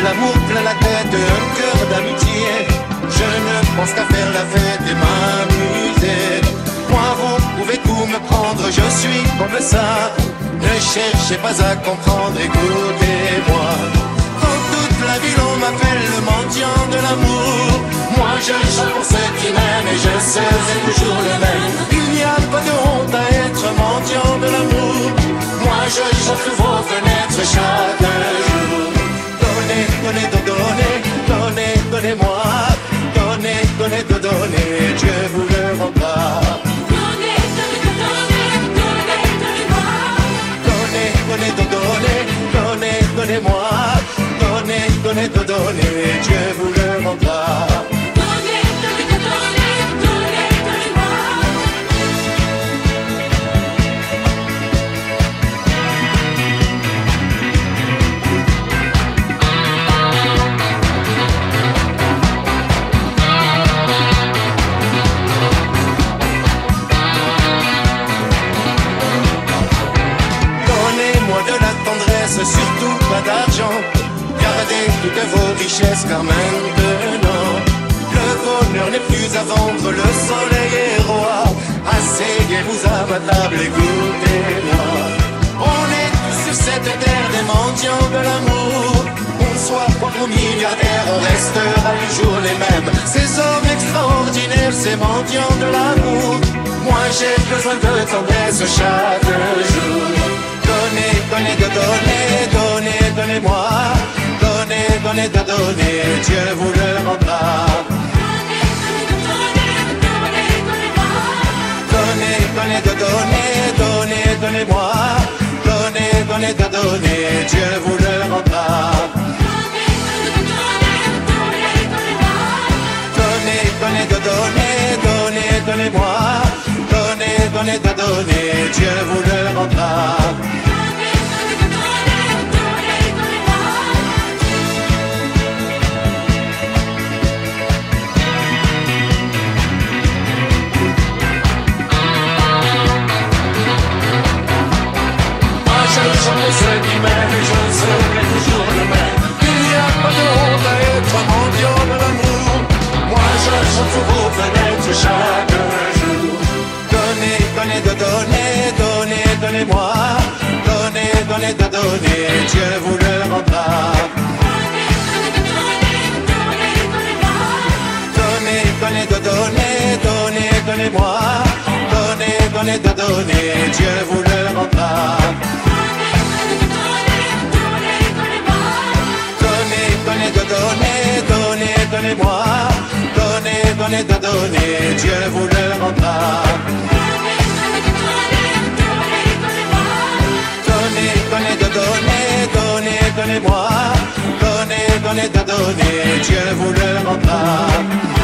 l'amour plein la tête, un cœur d'amitié. Je ne pense qu'à faire la fête et m'amuser. Moi vous pouvez tout me prendre, je suis comme ça. Ne cherchez pas à comprendre, écoutez-moi. Dans toute la ville on m'appelle le mendiant de l'amour. Moi je chante pour ceux qui m'aiment et je serai toujours le même. Il n'y a pas de honte à être mendiant de l'amour. Moi je chante sous vos fenêtres chaque jour. Donnez, donnez, donnez, donnez, donnez-moi. Donnez, donnez, donnez, Dieu vous le rendra. Donnez, donnez, donnez, donnez-moi. Donnez, donnez, donnez, donnez, donnez-moi. Donnez, donnez, donnez, Dieu vous le rendra. Donnez, donnez, donnez, donnez-moi. Donnez-moi de la tendresse, surtout pas d'argent. Gardez toutes vos richesses car maintenant le bonheur n'est plus à vendre, le soleil est roi. Asseyez-vous à ma table, écoutez-moi. On est tous sur cette terre des mendiants de l'amour. Qu'on soit pauvre ou milliardaire, on restera toujours les mêmes. Ces hommes extraordinaires, ces mendiants de l'amour. Moi j'ai besoin de tendresse chaque jour. Donnez, donnez, donnez, donnez, donnez-moi. Donnez, donnez, donnez, Dieu vous le rendra. Donnez, donnez-moi. Donnez, donnez, donnez, donnez, donnez-moi. Donnez, donnez, donnez, Dieu vous le rendra. Donnez, donnez-moi. Donnez, donnez, donnez, donnez, donnez-moi. Donnez, donnez, donnez, Dieu vous le rendra. Ceux qui m'aiment, je serai toujours le même. Il n'y a pas de honte à être mendiant de l'amour. Moi je chante sous vos fenêtres chaque jour. Donnez, donnez, donnez, donnez, donnez-moi. Donnez, donnez, donnez, Dieu vous le rendra. Donnez, donnez, donnez, donnez, donnez-moi. Donnez, donnez, donnez, Dieu vous le rendra. Donnez, donnez, donnez-moi. Donnez, donnez, donnez, Dieu vous le rendra. Donnez, donnez, donnez, donnez-moi. Donnez, donnez, donnez, Dieu vous le rendra.